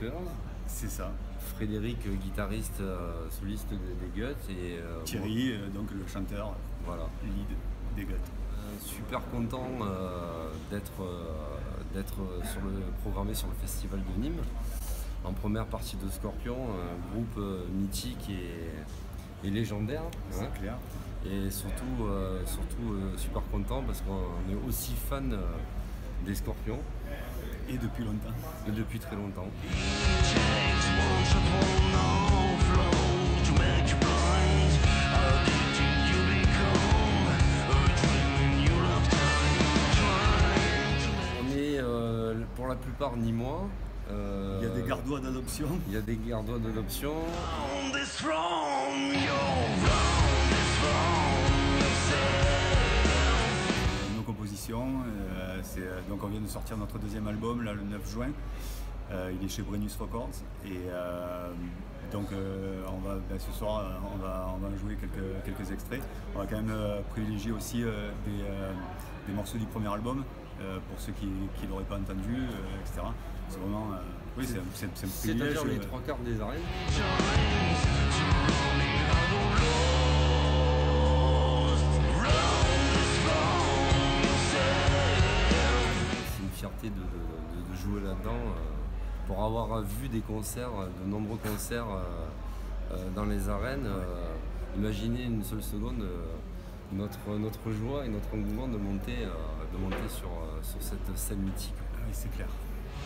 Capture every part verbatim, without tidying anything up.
Sleepers. C'est ça. Frédéric, guitariste euh, soliste des, des Guts. Et, euh, Thierry, euh, donc le chanteur, voilà. lead des Guts. Euh, super content euh, d'être euh, sur le programmé sur le festival de Nîmes. En première partie de Scorpion, un groupe euh, mythique et, et légendaire. C'est hein. clair. Et surtout, euh, surtout euh, super content parce qu'on est aussi fan euh, des Scorpions. Et depuis longtemps. Et depuis très longtemps. On est euh, pour la plupart nîmois. Euh, il y a des gardois d'adoption. Il y a des gardois d'adoption. Nos compositions, euh, donc on vient de sortir notre deuxième album là, le neuf juin. Euh, il est chez Brennus Records et euh, donc euh, on va, ben, ce soir on va, on va jouer quelques, quelques extraits. On va quand même euh, privilégier aussi euh, des, euh, des morceaux du premier album euh, pour ceux qui ne l'auraient pas entendu, euh, et cetera. C'est vraiment, euh, oui, c'est un, un privilège. C'est-à-dire les trois quarts des arènes. C'est une fierté de, de, de, de jouer là-dedans. Euh, pour avoir vu des concerts, de nombreux concerts euh, euh, dans les arènes, euh, imaginez une seule seconde euh, notre, notre joie et notre engouement de monter, euh, de monter sur, euh, sur cette scène mythique. Ah oui, c'est clair.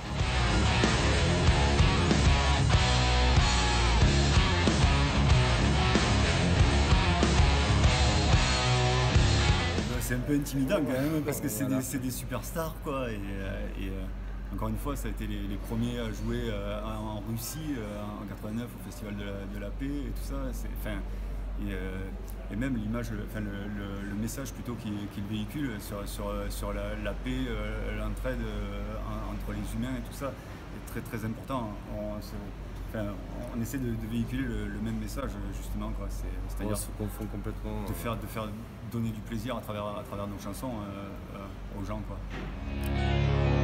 C'est un peu intimidant quand même parce que c'est voilà. des, des superstars quoi et, et euh, encore une fois ça a été les, les premiers à jouer euh, en Russie euh, en quatre-vingt-neuf au festival de la, de la paix et tout ça. Enfin, et, euh, et même l'image, enfin le, le, le message plutôt qu'il qu véhicule sur, sur, sur la, la paix, euh, l'entraide euh, entre les humains et tout ça est très très important. On, se, Enfin, on essaie de, de véhiculer le, le même message justement quoi. C'est-à-dire on se confond complètement. De faire, de faire donner du plaisir à travers, à travers nos chansons euh, euh, aux gens quoi.